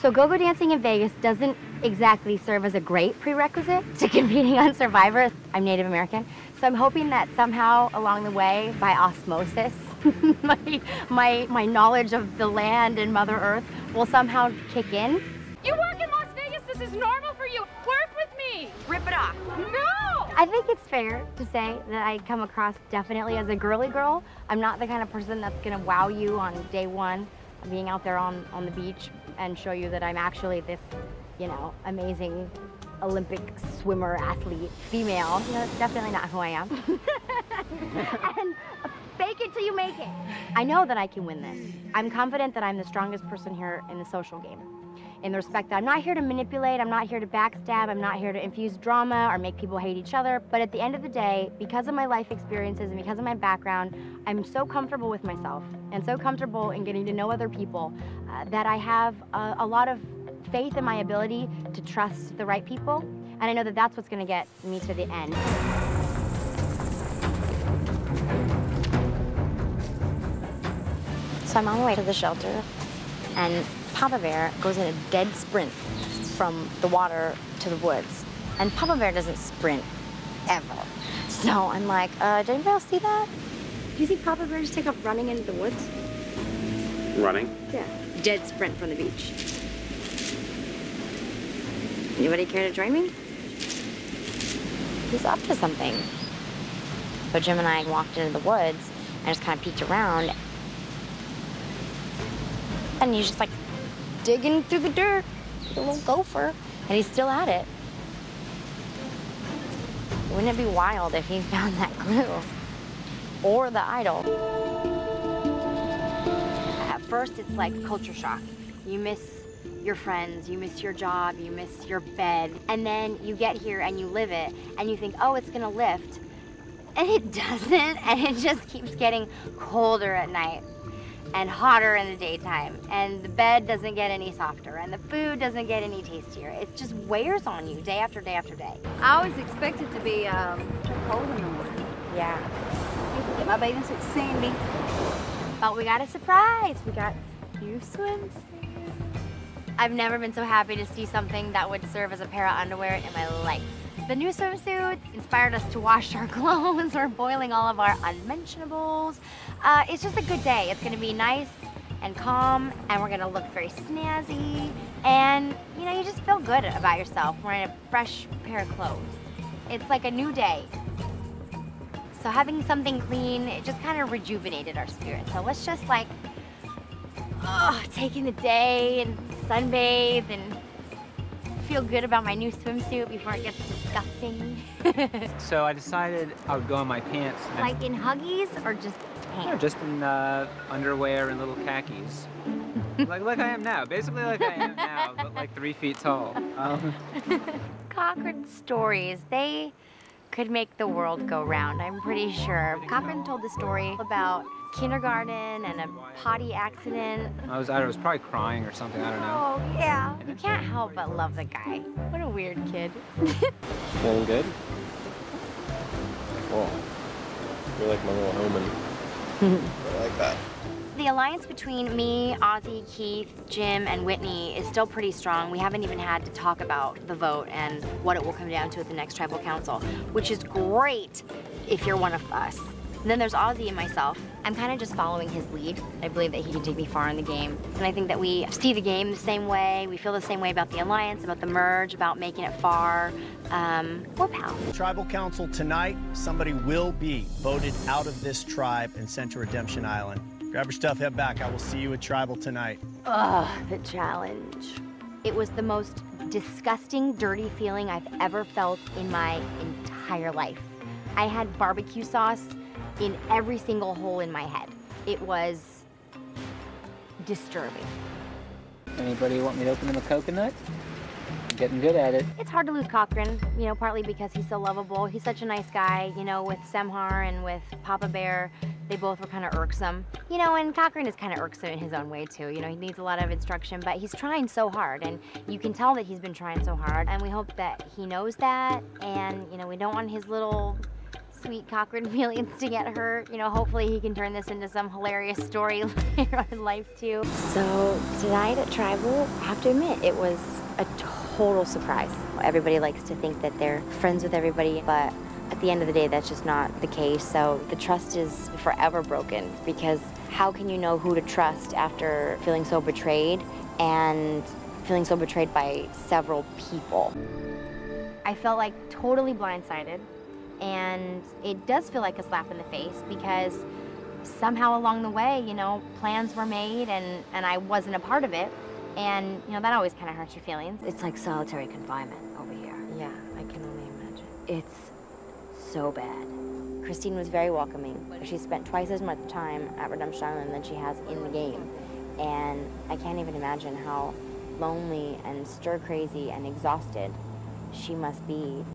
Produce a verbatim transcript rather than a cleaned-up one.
So go-go dancing in Vegas doesn't exactly serve as a great prerequisite to competing on Survivor. I'm Native American, so I'm hoping that somehow along the way, by osmosis, my, my, my knowledge of the land and Mother Earth will somehow kick in. You work in Las Vegas, this is normal for you. Work with me. Rip it off. No! I think it's fair to say that I come across definitely as a girly girl. I'm not the kind of person that's gonna wow you on day one, being out there on, on the beach and show you that I'm actually this, you know, amazing Olympic swimmer, athlete, female. You know, that's definitely not who I am. And fake it till you make it. I know that I can win this. I'm confident that I'm the strongest person here in the social game. In the respect that I'm not here to manipulate, I'm not here to backstab, I'm not here to infuse drama or make people hate each other. But at the end of the day, because of my life experiences and because of my background, I'm so comfortable with myself and so comfortable in getting to know other people uh, that I have a, a lot of faith in my ability to trust the right people. And I know that that's what's gonna get me to the end. So I'm on my way to the shelter, and Papa Bear goes in a dead sprint from the water to the woods. And Papa Bear doesn't sprint, ever. So I'm like, uh, did anybody else see that? Do you think Papa Bear just take up running into the woods? Running? Yeah. Dead sprint from the beach. Anybody care to join me? He's up to something. So Jim and I walked into the woods and just kind of peeked around. And he's just like digging through the dirt, like a little gopher, and he's still at it. Wouldn't it be wild if he found that clue? Or the idol? At first, it's like culture shock. You miss your friends, you miss your job, you miss your bed, and then you get here and you live it, and you think, oh, it's gonna lift. And it doesn't, and it just keeps getting colder at night and hotter in the daytime, and the bed doesn't get any softer, and the food doesn't get any tastier. It just wears on you day after day after day. I always expect it to be um, cold in the morning. Yeah. Get my bathing suit sandy. But we got a surprise. We got new swimsuits. I've never been so happy to see something that would serve as a pair of underwear in my life. The new swimsuits inspired us to wash our clothes. We're boiling all of our unmentionables. Uh, it's just a good day. It's gonna be nice and calm, and we're gonna look very snazzy. And you know, you just feel good about yourself wearing a fresh pair of clothes. It's like a new day. So having something clean, it just kind of rejuvenated our spirit. So let's just like, oh, take in the day and sunbathe and feel good about my new swimsuit before it gets disgusting. So I decided I would go in my pants. And, Like in Huggies or just pants? no, just in uh, underwear and little khakis. like, like I am now, basically like I am now, but like three feet tall. Um, Cochran stories, they could make the world go round, I'm pretty sure. Cochran told the story about kindergarten and a potty accident. I was, I was probably crying or something, I don't know. Oh, yeah. You can't help but love the guy. What a weird kid. Feeling good? Cool. You're like my little Homan. I like that. The alliance between me, Ozzy, Keith, Jim, and Whitney is still pretty strong. We haven't even had to talk about the vote and what it will come down to at the next tribal council, which is great if you're one of us. And then there's Ozzy and myself. I'm kind of just following his lead. I believe that he can take me far in the game. And I think that we see the game the same way. We feel the same way about the alliance, about the merge, about making it far. Um, we're pals. Tribal Council tonight, somebody will be voted out of this tribe and sent to Redemption Island. Grab your stuff, head back. I will see you at Tribal tonight. Ugh, the challenge. It was the most disgusting, dirty feeling I've ever felt in my entire life. I had barbecue sauce in every single hole in my head. It was disturbing. Anybody want me to open them a coconut? I'm getting good at it. It's hard to lose Cochran, you know, partly because he's so lovable. He's such a nice guy, you know, with Semhar and with Papa Bear. They both were kind of irksome. You know, and Cochran is kind of irksome in his own way, too. You know, he needs a lot of instruction, but he's trying so hard, and you can tell that he's been trying so hard, and we hope that he knows that, and, you know, we don't want his little sweet Cochran feelings to get her. You know, hopefully he can turn this into some hilarious story later on in life too. So tonight at Tribal, I have to admit, it was a total surprise. Everybody likes to think that they're friends with everybody, but at the end of the day, that's just not the case. So the trust is forever broken, because how can you know who to trust after feeling so betrayed and feeling so betrayed by several people? I felt like totally blindsided, and it does feel like a slap in the face, because somehow along the way, you know, plans were made and, and I wasn't a part of it. And, you know, that always kind of hurts your feelings. It's like solitary confinement over here. Yeah, I can only imagine. It's so bad. Christine was very welcoming. She spent twice as much time at Redemption Island than she has in the game. And I can't even imagine how lonely and stir-crazy and exhausted she must be.